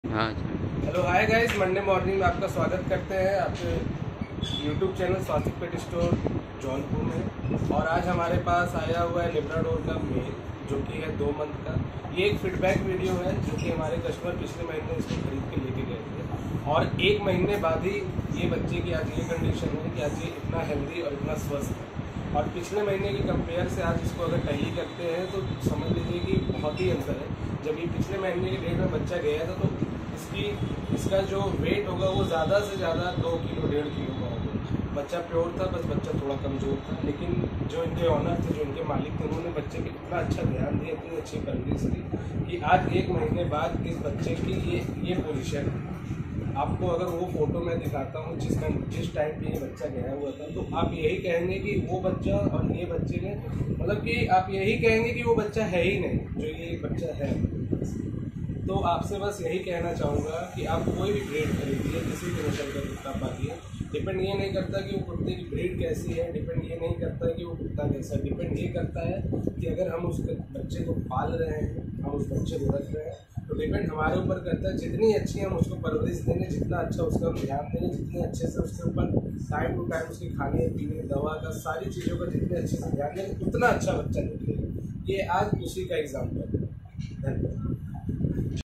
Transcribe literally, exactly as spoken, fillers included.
हाँ। Hello hi guys, Monday morning में आपका स्वागत करते हैं आपके YouTube channel Swastik pet store Jaunpur में। और आज हमारे पास आया हुआ है लेब्राडोर का मेल, जो कि है दो मंथ का। ये एक फीडबैक वीडियो है जो कि हमारे कस्टमर पिछले महीने इसको खरीद के लेके गए थे, और एक महीने बाद ही ये बच्चे की आज ये कंडीशन है कि आज ये इतना हेल्दी और इतना स्वस्थ है। और पिछले महीने के कंपेयर से आज इसको अगर टैली करते हैं तो समझ लीजिए कि बहुत ही अंतर है। जब ये पिछले महीने के डेट में बच्चा गया था तो इसकी इसका जो वेट होगा वो ज़्यादा से ज़्यादा दो किलो डेढ़ किलो का होगा। बच्चा प्योर था, बस बच्चा थोड़ा कमज़ोर था, लेकिन जो इनके ऑनर थे, जो इनके मालिक थे, उन्होंने बच्चे पे इतना अच्छा ध्यान दिया, इतनी अच्छी परवरिश की कि आज एक महीने बाद इस बच्चे की ये ये पोजीशन है। आपको अगर वो फोटो मैं दिखाता हूँ जिस जिस टाइम पे ये बच्चा गया हुआ था, तो आप यही कहेंगे कि वो बच्चा और ये बच्चे ने, मतलब कि आप यही कहेंगे कि वो बच्चा है ही नहीं जो ये बच्चा है। तो आपसे बस यही कहना चाहूँगा कि आप कोई भी ब्रीड खरीदिए, किसी भी नस्ल का कुत्ता पालिए। डिपेंड ये नहीं करता कि वो कुत्ते की ब्रीड कैसी है, डिपेंड ये नहीं करता कि वो कुत्ता कैसा है, डिपेंड ये करता है कि अगर हम उस बच्चे को पाल रहे हैं, हम उस बच्चे को रख रहे हैं, तो डिपेंड हमारे ऊपर करता है। जितनी अच्छी हम उसको परवरिश देंगे, जितना अच्छा उसका हम ध्यान देंगे, जितने अच्छे से उसके ऊपर टाइम टू टाइम उसके खाने पीने दवा का सारी चीज़ों का जितने अच्छे से ध्यान देंगे, उतना अच्छा बच्चा निकलेगा। ये आज उसी का एग्जाम्पल है। धन्यवाद।